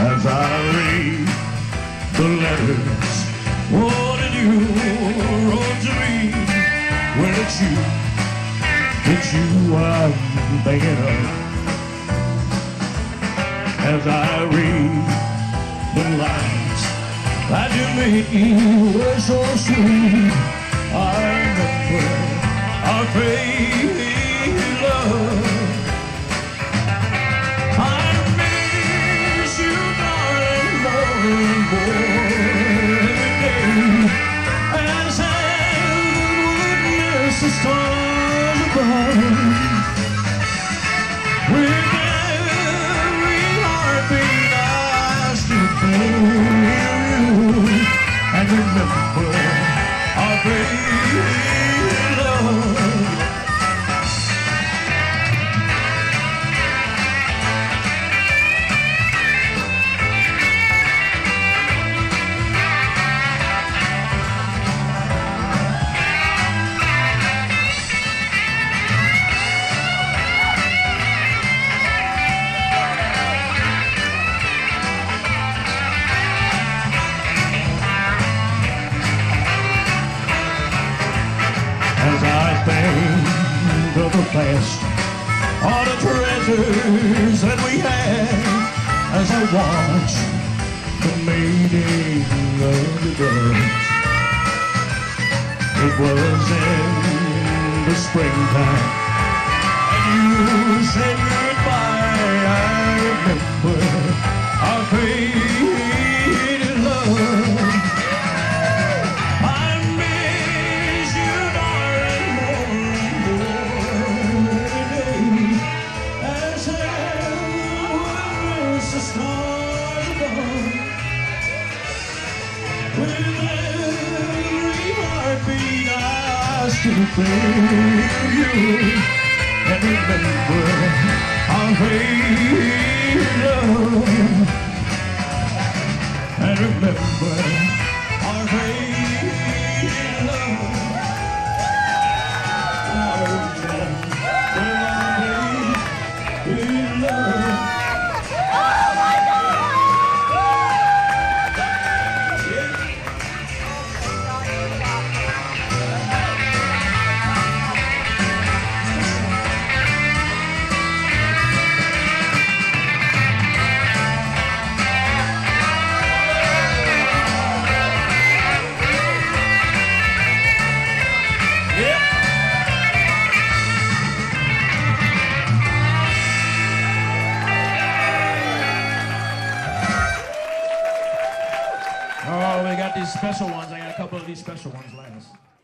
as I read the letters. What did you wrote to me? Well, it's you I'm thinking of. As I read the lines that you made were so sweet, I remember our fading love. I miss you, darling, more and more every day, as I would miss the stars above. With every heartbeat I still feel you, and remember our fading love. As I think of the past, all the treasures that we had, as I watch the mating of the birds. It was in the springtime, and you said goodbye. I remember our faded love. The stars above. With every heartbeat I still feel you, and remember our fading love, and remember our fading love. I remember our fading love. Oh, we got these special ones. I got a couple of these special ones last.